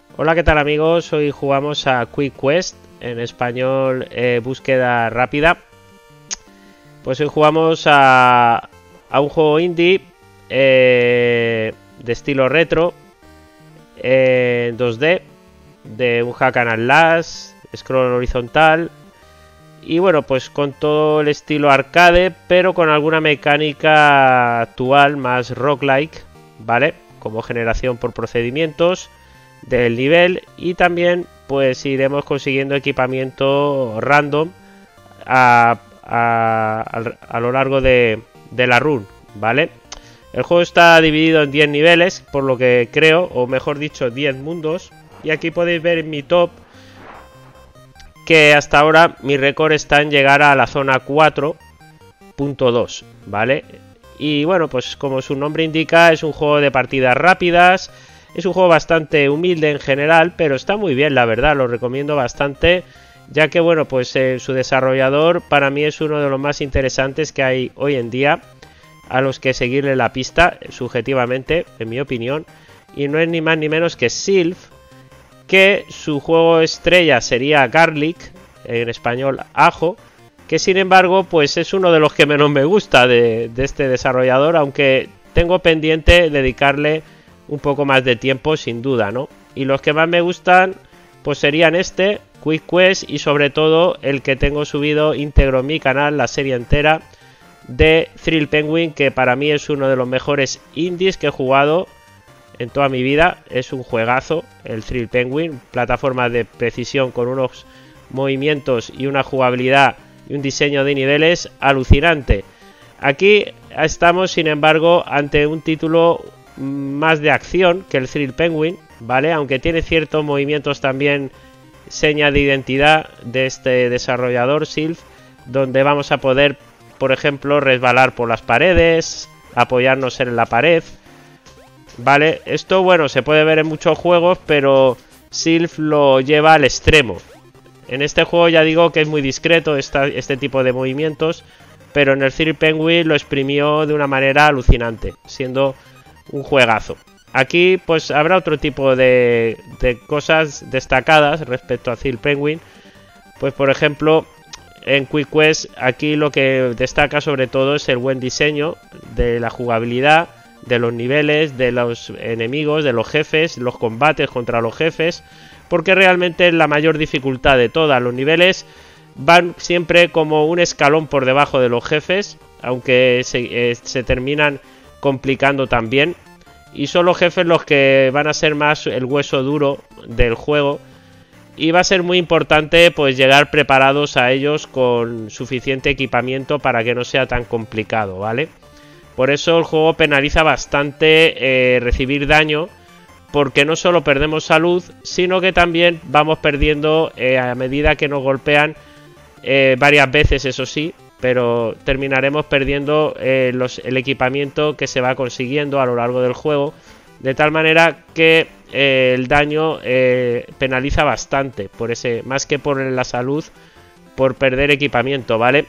Hola, ¿qué tal amigos? Hoy jugamos a Quick Quest, en español búsqueda rápida. Pues hoy jugamos a un juego indie de estilo retro, 2D, de un hack and slash, scroll horizontal. Y bueno, pues con todo el estilo arcade, pero con alguna mecánica actual más roguelike, ¿vale? Como generación por procedimientos del nivel, y también pues iremos consiguiendo equipamiento random a lo largo de la run, ¿vale? El juego está dividido en 10 niveles, por lo que creo, o mejor dicho 10 mundos, y aquí podéis ver en mi top que hasta ahora mi récord está en llegar a la zona 4.2, ¿vale? Y bueno, pues como su nombre indica, es un juego de partidas rápidas. Es un juego bastante humilde en general, pero está muy bien, la verdad, lo recomiendo bastante, ya que bueno, pues su desarrollador para mí es uno de los más interesantes que hay hoy en día, a los que seguirle la pista, subjetivamente, en mi opinión, y no es ni más ni menos que Sylph, que su juego estrella sería Garlic, en español ajo, que sin embargo, pues es uno de los que menos me gusta de este desarrollador, aunque tengo pendiente dedicarle un poco más de tiempo sin duda, ¿no? Y los que más me gustan pues serían este, Quick Quest, y sobre todo el que tengo subido íntegro en mi canal, la serie entera de Thrill Penguin, que para mí es uno de los mejores indies que he jugado en toda mi vida. Es un juegazo el Thrill Penguin, plataforma de precisión con unos movimientos y una jugabilidad y un diseño de niveles alucinante. Aquí estamos sin embargo ante un título más de acción que el Thrill Penguin, ¿vale? Aunque tiene ciertos movimientos también, seña de identidad de este desarrollador Sylph, donde vamos a poder, por ejemplo, resbalar por las paredes, apoyarnos en la pared, ¿vale? Esto, bueno, se puede ver en muchos juegos, pero Sylph lo lleva al extremo. En este juego ya digo que es muy discreto este tipo de movimientos, pero en el Thrill Penguin lo exprimió de una manera alucinante, siendo un juegazo. Aquí pues habrá otro tipo de cosas destacadas respecto a Thrill Penguin. Pues por ejemplo, en Quick Quest aquí lo que destaca sobre todo es el buen diseño de la jugabilidad, de los niveles, de los enemigos, de los jefes, los combates contra los jefes, porque realmente es la mayor dificultad de todas. Los niveles van siempre como un escalón por debajo de los jefes, aunque se terminan complicando también, y son los jefes los que van a ser más el hueso duro del juego, y va a ser muy importante pues llegar preparados a ellos con suficiente equipamiento para que no sea tan complicado, ¿vale? Por eso el juego penaliza bastante recibir daño, porque no solo perdemos salud, sino que también vamos perdiendo a medida que nos golpean varias veces, eso sí, pero terminaremos perdiendo el equipamiento que se va consiguiendo a lo largo del juego, de tal manera que el daño penaliza bastante, más que por la salud, por perder equipamiento, ¿vale?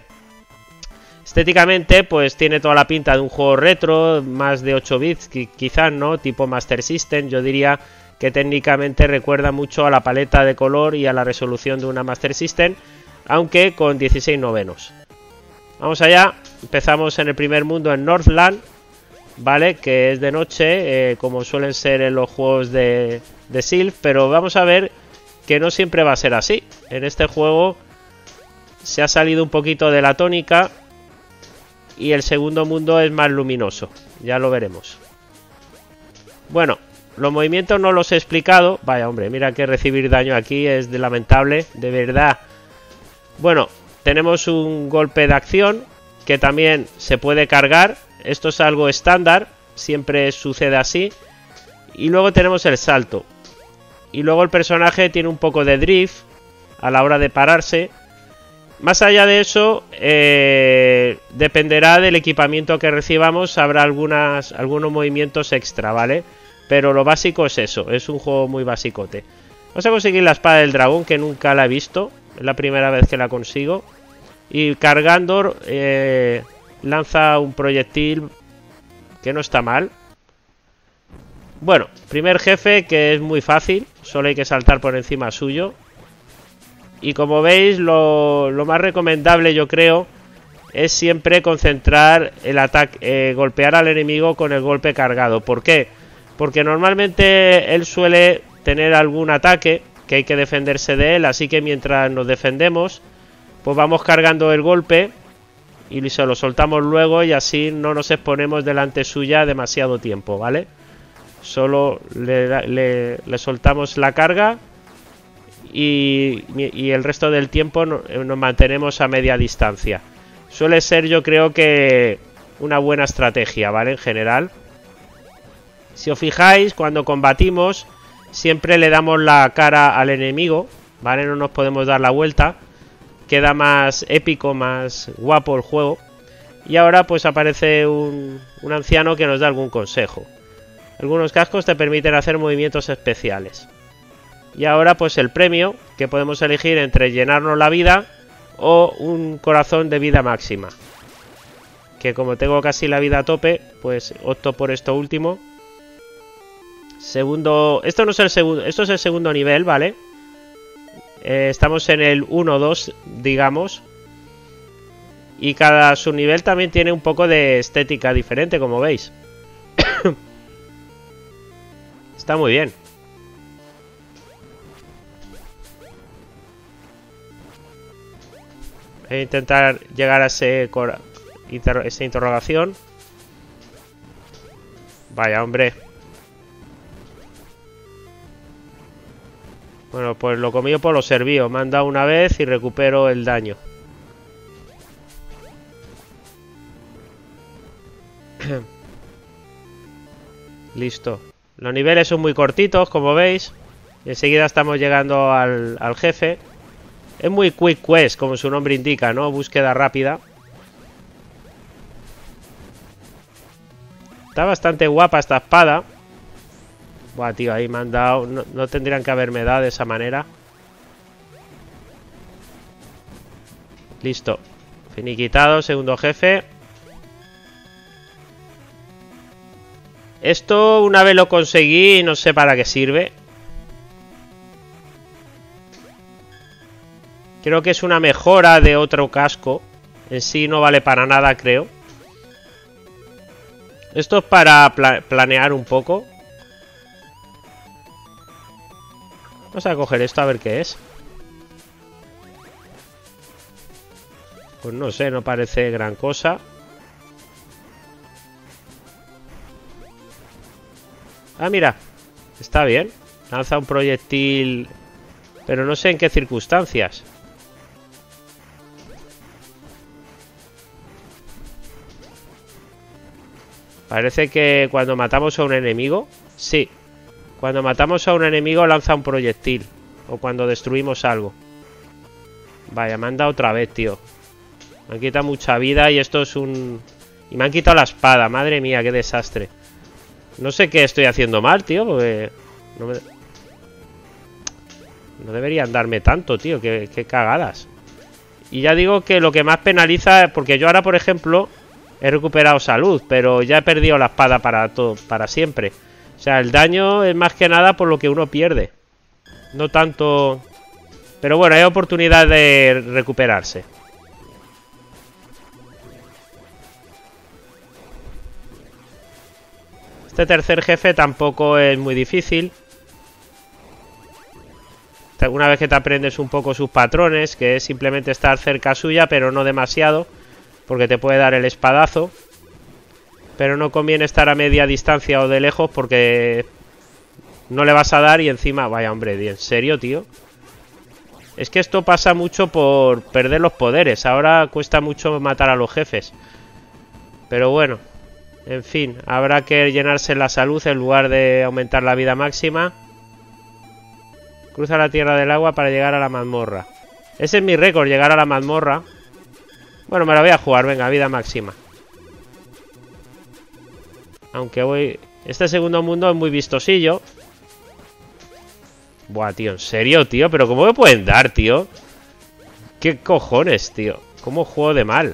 Estéticamente pues tiene toda la pinta de un juego retro, más de 8 bits quizás, ¿no? Tipo Master System. Yo diría que técnicamente recuerda mucho a la paleta de color y a la resolución de una Master System, aunque con 16 novenos. Vamos allá, empezamos en el primer mundo en Northland, ¿vale? Que es de noche, como suelen ser en los juegos de Sylph, pero vamos a ver que no siempre va a ser así. En este juego se ha salido un poquito de la tónica y el segundo mundo es más luminoso, ya lo veremos. Bueno, los movimientos no los he explicado. Vaya hombre, mira que recibir daño aquí es lamentable, de verdad. Bueno, tenemos un golpe de acción que también se puede cargar. Esto es algo estándar, siempre sucede así. Y luego tenemos el salto. Y luego el personaje tiene un poco de drift a la hora de pararse. Más allá de eso, dependerá del equipamiento que recibamos. Habrá algunos movimientos extra, ¿vale? Pero lo básico es eso, es un juego muy basicote. Vamos a conseguir la espada del dragón, que nunca la he visto. Es la primera vez que la consigo. Y cargando lanza un proyectil que no está mal. Bueno, primer jefe que es muy fácil. Solo hay que saltar por encima suyo. Y como veis, lo más recomendable, yo creo, es siempre concentrar el ataque, golpear al enemigo con el golpe cargado. ¿Por qué? Porque normalmente él suele tener algún ataque que hay que defenderse de él, así que mientras nos defendemos, pues vamos cargando el golpe y se lo soltamos luego y así no nos exponemos delante suya demasiado tiempo, ¿vale? Solo le soltamos la carga y el resto del tiempo nos mantenemos a media distancia. Suele ser, yo creo que una buena estrategia, ¿vale? En general. Si os fijáis, cuando combatimos, siempre le damos la cara al enemigo, ¿vale? No nos podemos dar la vuelta. Queda más épico, más guapo el juego. Y ahora pues aparece un anciano que nos da algún consejo. Algunos cascos te permiten hacer movimientos especiales. Y ahora pues el premio, que podemos elegir entre llenarnos la vida o un corazón de vida máxima. Que como tengo casi la vida a tope, pues opto por esto último. Segundo, esto no es el segundo, esto es el segundo nivel, ¿vale? Estamos en el 1-2, digamos. Y cada subnivel también tiene un poco de estética diferente, como veis. Está muy bien. Voy a intentar llegar a esa interrogación. Vaya, hombre. Bueno, pues lo comido por lo servido. Me han dado una vez y recupero el daño. Listo. Los niveles son muy cortitos, como veis. Y enseguida estamos llegando al jefe. Es muy quick quest, como su nombre indica, ¿no? Búsqueda rápida. Está bastante guapa esta espada. Buah, tío, ahí me han dado... No tendrían que haberme dado de esa manera. Listo. Finiquitado, segundo jefe. Esto una vez lo conseguí, no sé para qué sirve. Creo que es una mejora de otro casco. En sí no vale para nada, creo. Esto es para planear un poco. Vamos a coger esto a ver qué es. Pues no sé, no parece gran cosa. Ah, mira. Está bien. Lanza un proyectil. Pero no sé en qué circunstancias. Parece que cuando matamos a un enemigo... Sí. Cuando matamos a un enemigo lanza un proyectil. O cuando destruimos algo. Vaya, me han dado otra vez, tío. Me han quitado mucha vida y esto es un... Y me han quitado la espada. Madre mía, qué desastre. No sé qué estoy haciendo mal, tío. Porque... No deberían darme tanto, tío. Qué cagadas. Y ya digo que lo que más penaliza... Porque yo ahora, por ejemplo... He recuperado salud, pero ya he perdido la espada para siempre. O sea, el daño es más que nada por lo que uno pierde. No tanto... Pero bueno, hay oportunidad de recuperarse. Este tercer jefe tampoco es muy difícil. Una vez que te aprendes un poco sus patrones, que es simplemente estar cerca suya, pero no demasiado, porque te puede dar el espadazo. Pero no conviene estar a media distancia o de lejos porque no le vas a dar y encima... Vaya, hombre, ¿en serio, tío? Es que esto pasa mucho por perder los poderes. Ahora cuesta mucho matar a los jefes. Pero bueno, en fin, habrá que llenarse la salud en lugar de aumentar la vida máxima. Cruza la tierra del agua para llegar a la mazmorra. Ese es mi récord, llegar a la mazmorra. Bueno, me la voy a jugar, venga, vida máxima. Aunque voy... Este segundo mundo es muy vistosillo. Buah, tío, ¿en serio, tío? ¿Pero cómo me pueden dar, tío? ¿Qué cojones, tío? ¿Cómo juego de mal?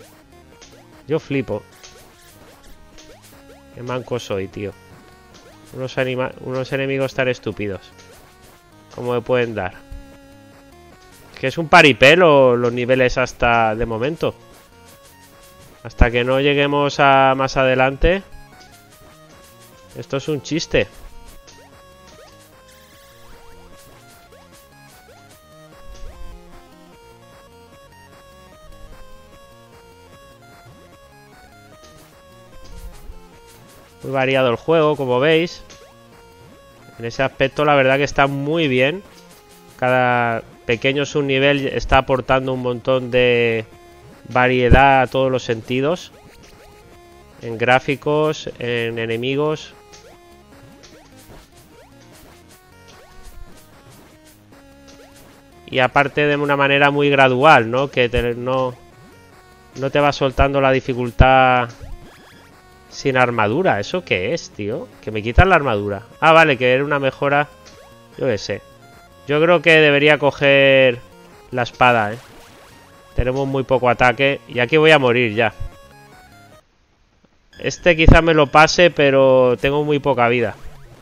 Yo flipo. Qué manco soy, tío. Unos enemigos tan estúpidos. ¿Cómo me pueden dar? Que es un paripé los niveles hasta de momento. Hasta que no lleguemos a más adelante. Esto es un chiste. Muy variado el juego, como veis. En ese aspecto la verdad que está muy bien. Cada pequeño subnivel está aportando un montón de variedad a todos los sentidos. En gráficos, en enemigos. Y aparte de una manera muy gradual, ¿no? Que no te va soltando la dificultad sin armadura. ¿Eso qué es, tío? Que me quitan la armadura. Ah, vale, que era una mejora. Yo qué sé. Yo creo que debería coger la espada, ¿eh? Tenemos muy poco ataque. Y aquí voy a morir ya. Este quizá me lo pase, pero tengo muy poca vida.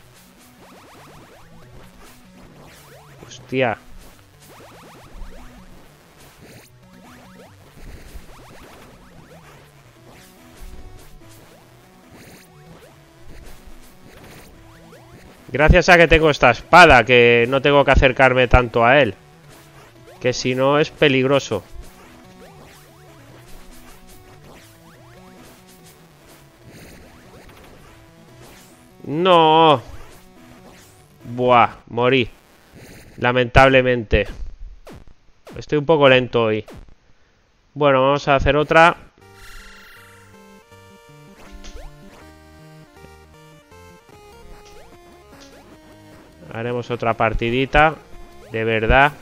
Hostia. Gracias a que tengo esta espada, que no tengo que acercarme tanto a él. Que si no es peligroso. No. Buah, morí. Lamentablemente. Estoy un poco lento hoy. Bueno, vamos a hacer otra. Haremos otra partidita. De verdad.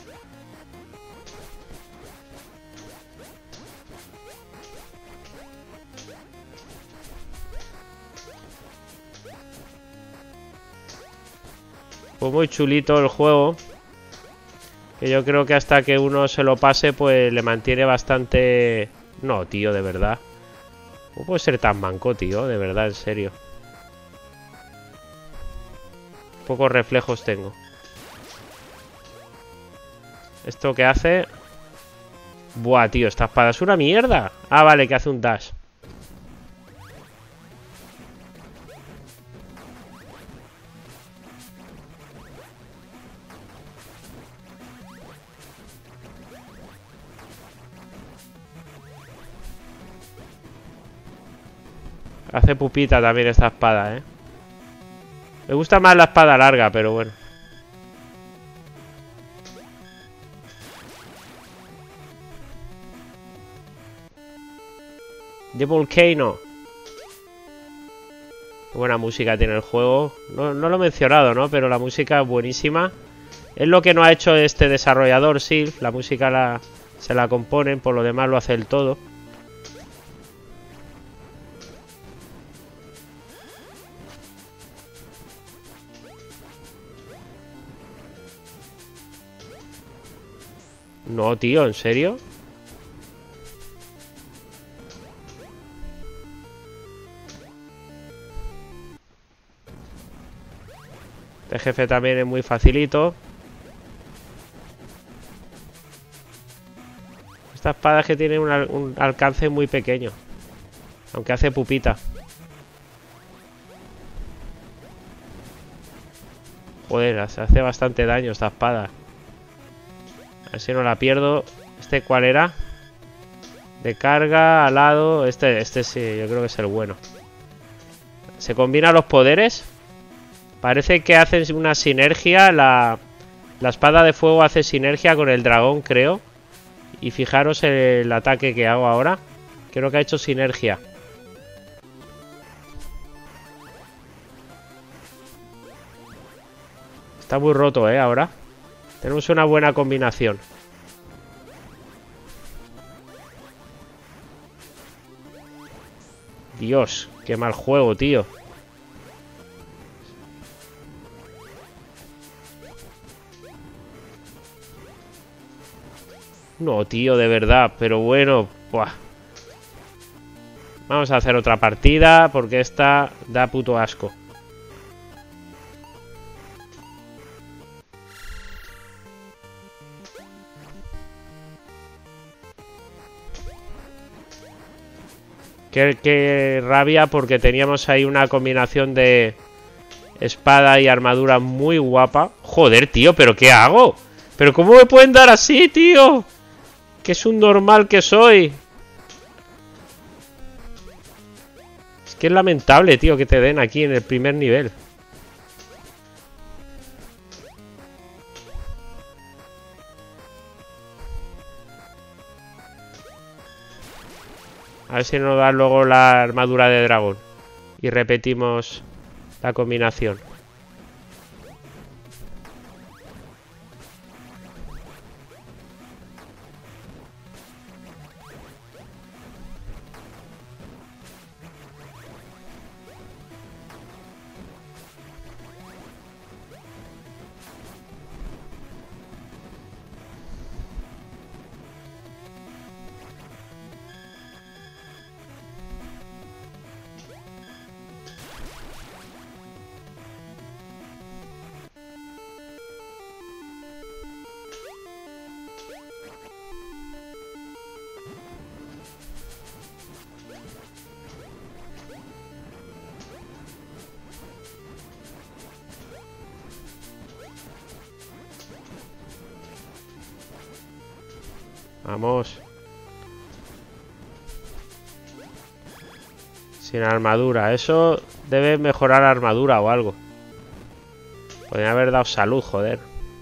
Pues muy chulito el juego. Que yo creo que hasta que uno se lo pase, pues le mantiene bastante... No, tío, de verdad. ¿Cómo puede ser tan manco, tío? De verdad, en serio. Pocos reflejos tengo. ¿Esto qué hace? Buah, tío, esta espada es una mierda. Ah, vale, que hace un dash. Hace pupita también esta espada, ¿eh? Me gusta más la espada larga, pero bueno. The Volcano. Qué buena música tiene el juego. No lo he mencionado, ¿no? Pero la música es buenísima. Es lo que no ha hecho este desarrollador, sí. La música se la componen, por lo demás lo hace el todo. No, tío, ¿en serio? Este jefe también es muy facilito. Esta espada es que tiene un alcance muy pequeño. Aunque hace pupita. Joder, hace bastante daño esta espada. A ver si no la pierdo. ¿Este cuál era? De carga, alado. Este sí, yo creo que es el bueno. ¿Se combinan los poderes? Parece que hacen una sinergia. La espada de fuego hace sinergia con el dragón, creo. Y fijaros el ataque que hago ahora. Creo que ha hecho sinergia. Está muy roto, ahora. Tenemos una buena combinación. Dios, qué mal juego, tío. No, tío, de verdad. Pero bueno, buah. Vamos a hacer otra partida porque esta da puto asco. Qué rabia, porque teníamos ahí una combinación de espada y armadura muy guapa. Joder, tío, ¿pero qué hago? ¿Pero cómo me pueden dar así, tío? Que es un normal que soy. Es que es lamentable, tío, que te den aquí en el primer nivel. A ver si nos da luego la armadura de dragón. Y repetimos la combinación. Vamos. Sin armadura. Eso debe mejorar armadura o algo. Podría haber dado salud, joder.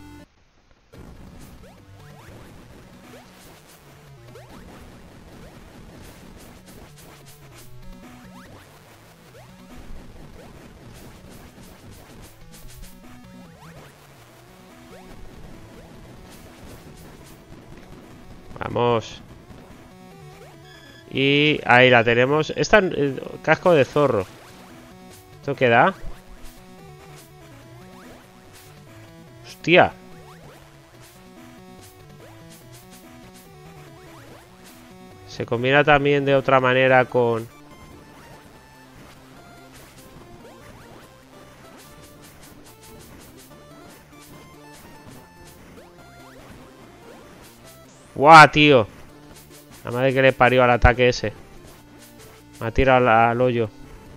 Vamos. Y ahí la tenemos. Esta casco de zorro. ¿Esto qué da? Hostia. Se combina también de otra manera con... ¡Guau, tío! La madre que le parió al ataque ese. Me ha tirado al hoyo.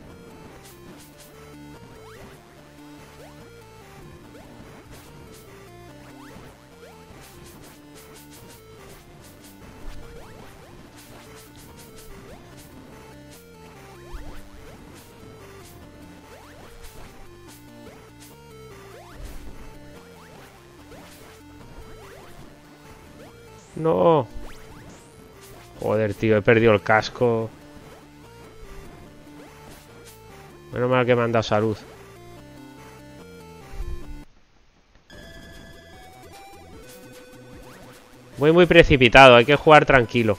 No. Joder, tío, he perdido el casco. Menos mal que me han dado salud. Voy muy precipitado, hay que jugar tranquilo.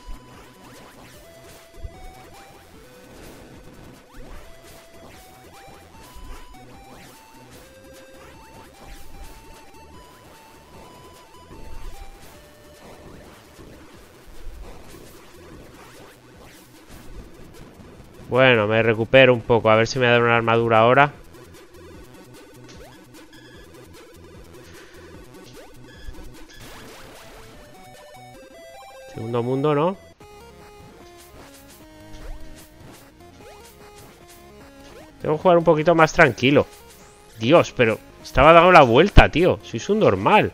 Bueno, me recupero un poco. A ver si me da una armadura ahora. Segundo mundo, ¿no? Tengo que jugar un poquito más tranquilo. Dios, pero estaba dando la vuelta, tío. Sois un normal.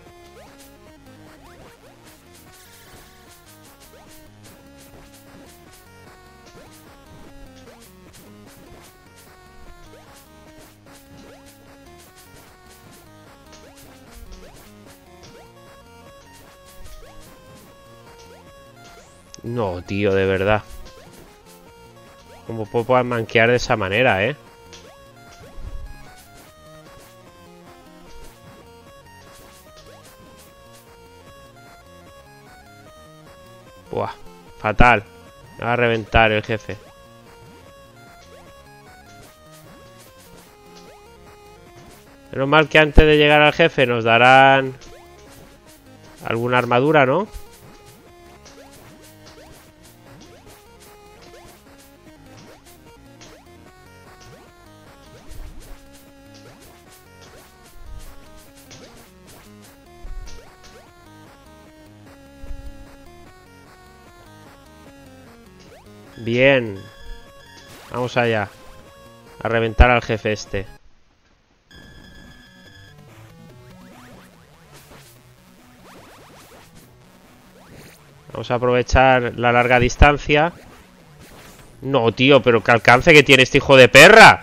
No, tío, de verdad. ¿Cómo puedo manquear de esa manera, eh? Buah, fatal. Me va a reventar el jefe. Menos mal que antes de llegar al jefe nos darán alguna armadura, ¿no? Bien. Vamos allá. A reventar al jefe este. Vamos a aprovechar la larga distancia. No, tío, pero qué alcance que tiene este hijo de perra.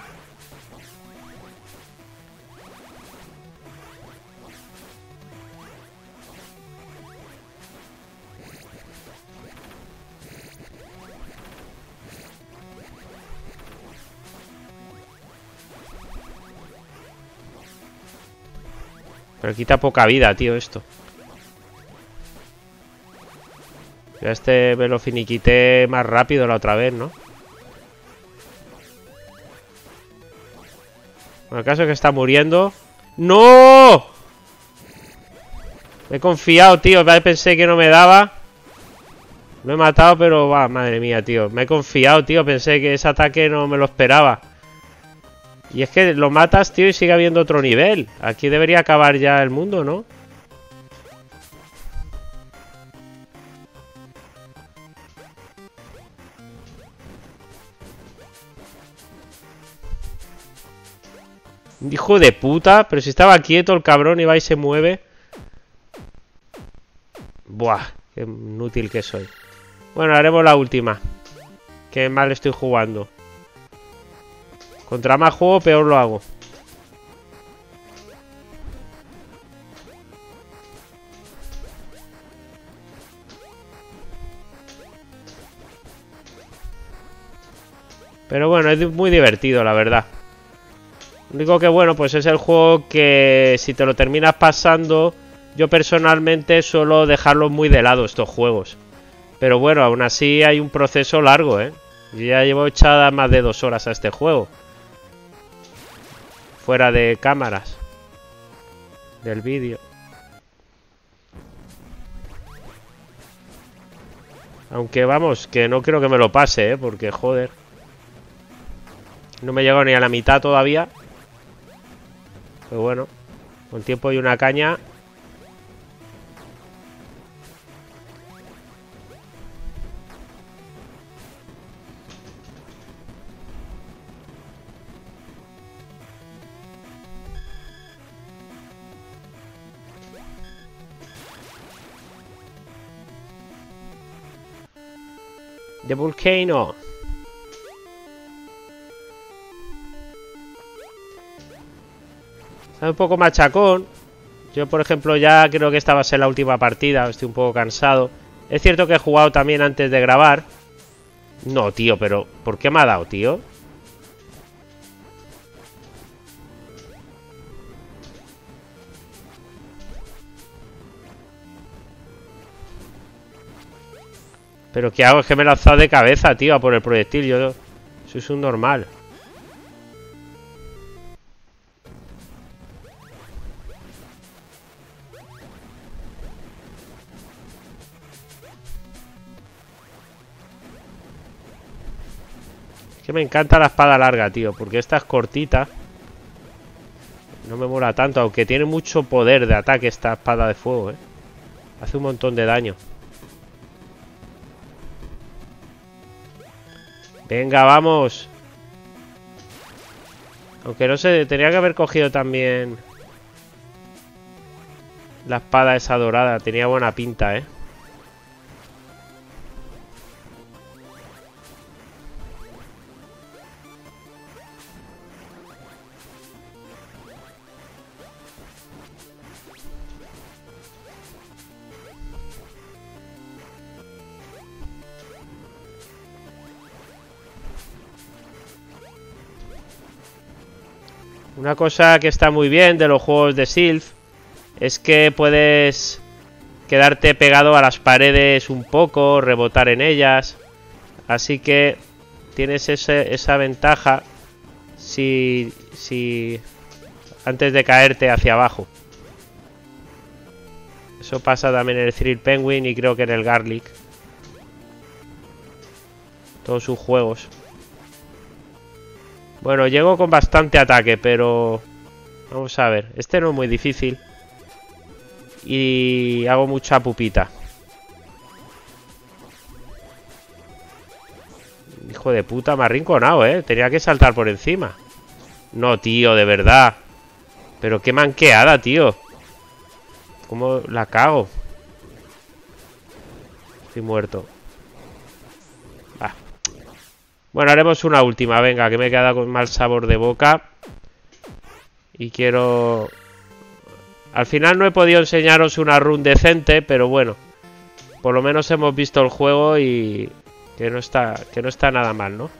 Pero quita poca vida, tío, esto. Ya este me lo finiquité más rápido la otra vez, ¿no? Bueno, el caso es que está muriendo. ¡No! Me he confiado, tío. Pensé que no me daba. Lo he matado, pero va, madre mía, tío. Me he confiado, tío. Pensé que ese ataque no me lo esperaba. Y es que lo matas, tío, y sigue habiendo otro nivel. Aquí debería acabar ya el mundo, ¿no? Hijo de puta. Pero si estaba quieto el cabrón y va y se mueve. Buah, qué inútil que soy. Bueno, haremos la última. Qué mal estoy jugando. Contra más juego, peor lo hago. Pero bueno, es muy divertido, la verdad. Lo único que bueno, pues es el juego que si te lo terminas pasando, yo personalmente suelo dejarlos muy de lado estos juegos. Pero bueno, aún así hay un proceso largo, ¿eh? Yo ya llevo echada más de 2 horas a este juego. Fuera de cámaras. Del vídeo. Aunque vamos, que no creo que me lo pase, ¿eh? Porque joder. No me he llegado ni a la mitad todavía. Pero bueno, con tiempo y una caña. The Volcano. Está un poco machacón. Yo, por ejemplo, ya creo que esta va a ser la última partida. Estoy un poco cansado. Es cierto que he jugado también antes de grabar. No, tío, pero ¿por qué me ha dado, tío? Pero ¿qué hago? Es que me he lanzado de cabeza, tío, a por el proyectil. Yo... Eso es un normal. Es que me encanta la espada larga, tío, porque esta es cortita. No me mola tanto, aunque tiene mucho poder de ataque esta espada de fuego, ¿eh? Hace un montón de daño. Venga, vamos. Aunque no sé, tenía que haber cogido también la espada esa dorada. Tenía buena pinta, ¿eh? Una cosa que está muy bien de los juegos de Sylph es que puedes quedarte pegado a las paredes un poco, rebotar en ellas. Así que tienes esa ventaja si antes de caerte hacia abajo. Eso pasa también en el Thrill Penguin y creo que en el Garlic. Todos sus juegos. Bueno, llego con bastante ataque, pero... Vamos a ver. Este no es muy difícil. Y hago mucha pupita. Hijo de puta, me ha arrinconado, tenía que saltar por encima. No, tío, de verdad. Pero qué manqueada, tío. ¿Cómo la cago? Estoy muerto. Va. Bueno, haremos una última, venga, que me queda con mal sabor de boca. Y quiero... Al final no he podido enseñaros una run decente, pero bueno. Por lo menos hemos visto el juego y... Que no está nada mal, ¿no?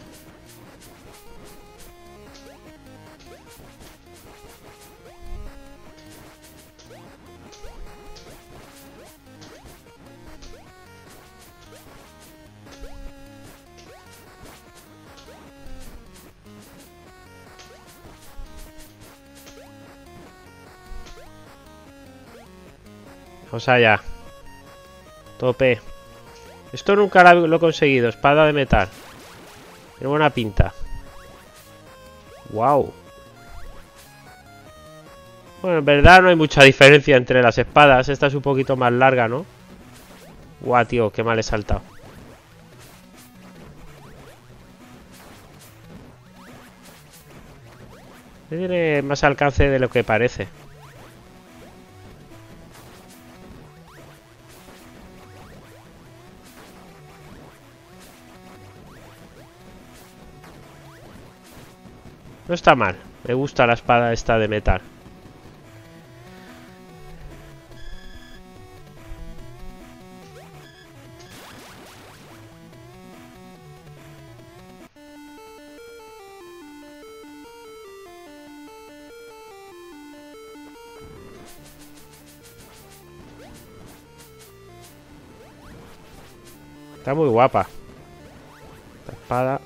Vamos allá. Tope. Esto nunca lo he conseguido. Espada de metal. Tiene buena pinta. Wow. Bueno, en verdad no hay mucha diferencia entre las espadas. Esta es un poquito más larga, ¿no? Guau, tío, qué mal he saltado. Tiene más alcance de lo que parece. No está mal. Me gusta la espada esta de metal. Está muy guapa. La espada.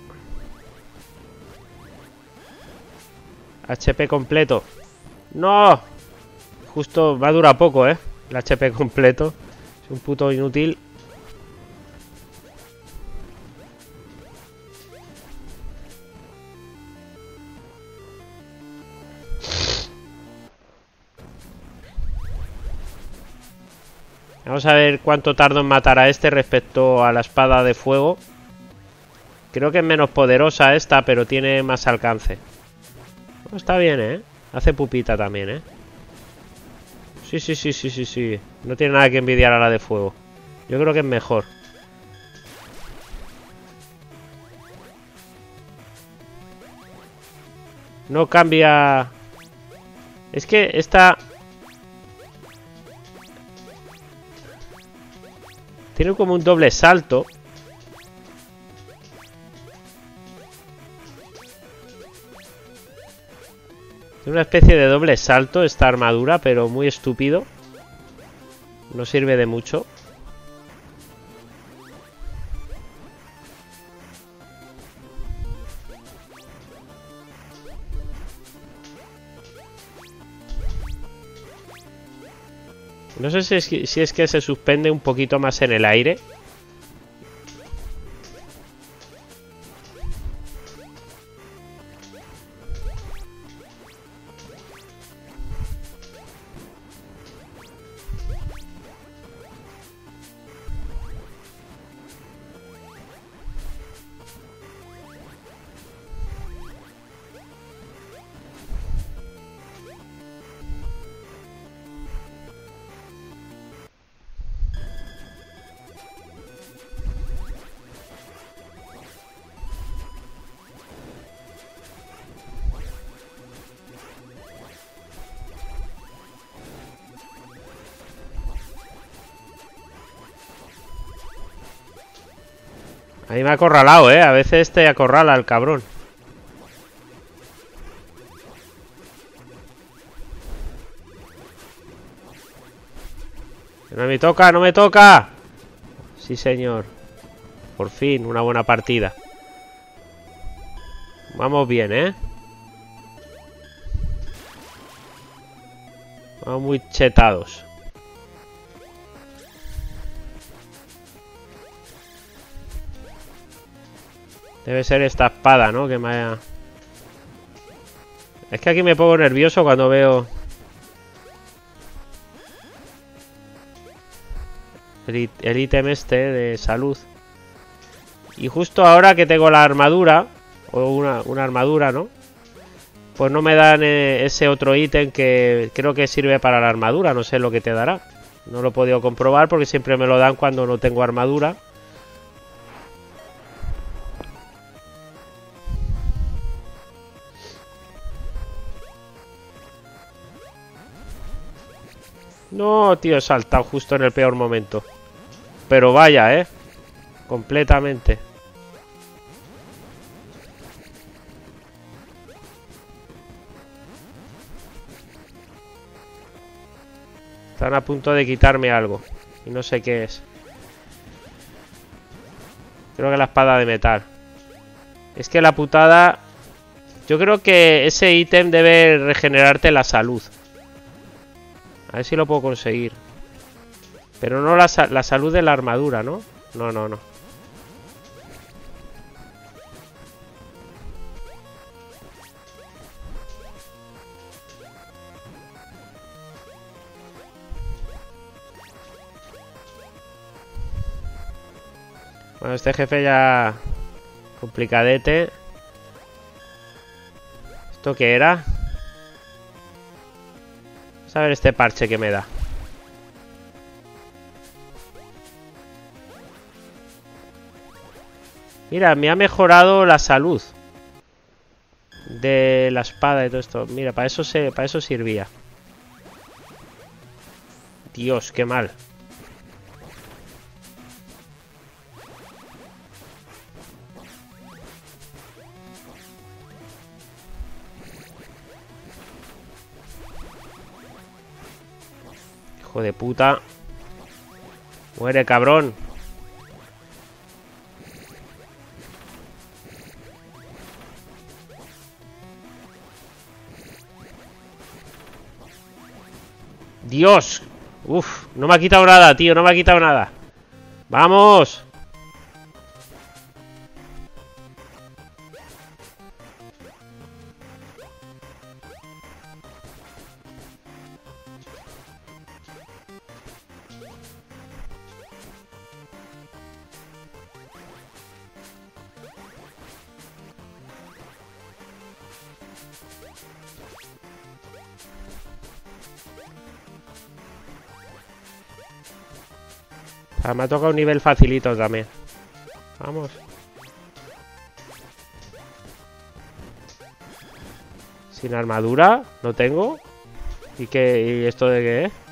HP completo. ¡No! Justo va a durar poco, El HP completo. Es un puto inútil. Vamos a ver cuánto tardo en matar a este respecto a la espada de fuego. Creo que es menos poderosa esta, pero tiene más alcance. Oh, está bien, Hace pupita también, Sí. No tiene nada que envidiar a la de fuego. Yo creo que es mejor. No cambia... Es que esta... Tiene como un doble salto. Tiene una especie de doble salto esta armadura, pero muy estúpido. No sirve de mucho. No sé si es que se suspende un poquito más en el aire. Ahí me ha acorralado, A veces te acorrala el cabrón. No me toca, no me toca. Sí, señor. Por fin, una buena partida. Vamos bien, Vamos muy chetados. Debe ser esta espada, ¿no? Que me haya... Es que aquí me pongo nervioso cuando veo... El ítem este de salud. Y justo ahora que tengo la armadura, o una armadura, ¿no? Pues no me dan ese otro ítem que creo que sirve para la armadura, no sé lo que te dará. No lo he podido comprobar porque siempre me lo dan cuando no tengo armadura. No, tío, he saltado justo en el peor momento. Pero vaya, completamente. Están a punto de quitarme algo. Y no sé qué es. Creo que la espada de metal. Es que la putada... Yo creo que ese ítem debe regenerarte la salud. A ver si lo puedo conseguir. Pero no la salud de la armadura, ¿no? No, no, no. Bueno, este jefe ya... complicadete. ¿Esto qué era? Vamos a ver este parche que me da. Mira, me ha mejorado la salud de la espada y todo esto. Mira, para eso servía. Dios, qué mal. Hijo de puta. Muere, cabrón. Dios. Uf, no me ha quitado nada, tío. No me ha quitado nada. ¡Vamos! Ah, me ha tocado un nivel facilito también. Vamos. Sin armadura, no tengo. ¿Y qué? ¿Y esto de qué es?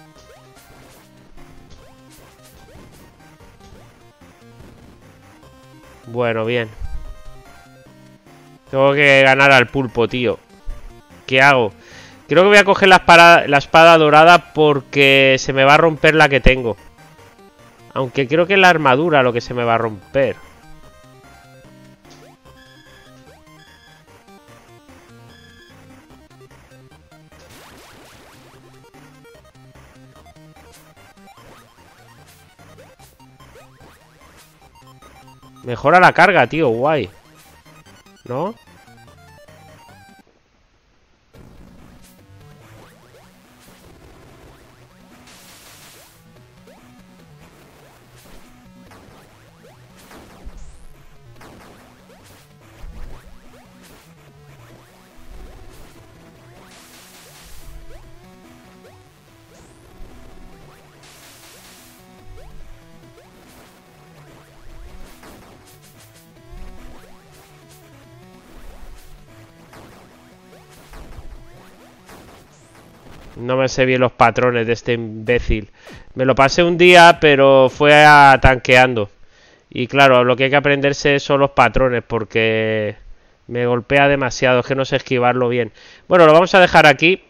Bueno, bien. Tengo que ganar al pulpo, tío. ¿Qué hago? Creo que voy a coger la espada dorada porque se me va a romper la que tengo. Aunque creo que es la armadura lo que se me va a romper. Mejora la carga, tío, guay. ¿No? No me sé bien los patrones de este imbécil. Me lo pasé un día, pero fue tanqueando. Y claro, lo que hay que aprenderse son los patrones, porque me golpea demasiado, es que no sé esquivarlo bien. Bueno, lo vamos a dejar aquí.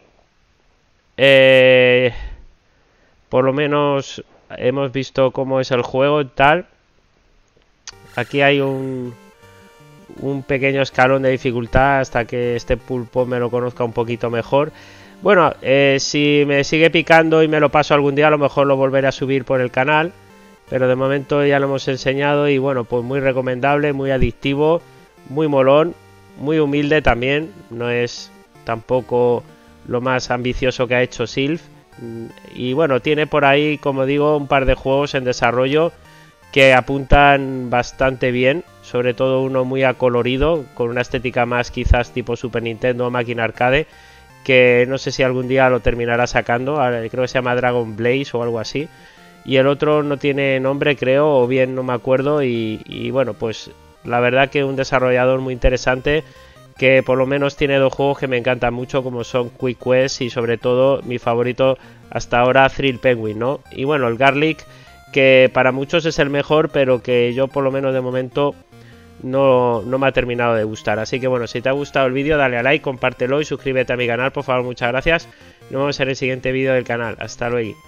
Por lo menos hemos visto cómo es el juego y tal. Aquí hay un pequeño escalón de dificultad hasta que este pulpo me lo conozca un poquito mejor. Bueno, si me sigue picando y me lo paso algún día, a lo mejor lo volveré a subir por el canal. Pero de momento ya lo hemos enseñado y bueno, pues muy recomendable, muy adictivo, muy molón, muy humilde también. No es tampoco lo más ambicioso que ha hecho Silph. Y bueno, tiene por ahí, como digo, un par de juegos en desarrollo que apuntan bastante bien, sobre todo uno muy acolorido, con una estética más quizás tipo Super Nintendo o máquina arcade, que no sé si algún día lo terminará sacando, creo que se llama Dragon Blaze o algo así, y el otro no tiene nombre creo, o bien no me acuerdo, y bueno, pues la verdad que un desarrollador muy interesante, que por lo menos tiene dos juegos que me encantan mucho, como son Quick Quest y sobre todo mi favorito hasta ahora, Thrill Penguin, ¿no? Y bueno, el Garlic, que para muchos es el mejor, pero que yo por lo menos de momento no me ha terminado de gustar. Así que bueno, si te ha gustado el vídeo, dale a like, compártelo y suscríbete a mi canal, por favor, muchas gracias. Nos vemos en el siguiente vídeo del canal. Hasta luego.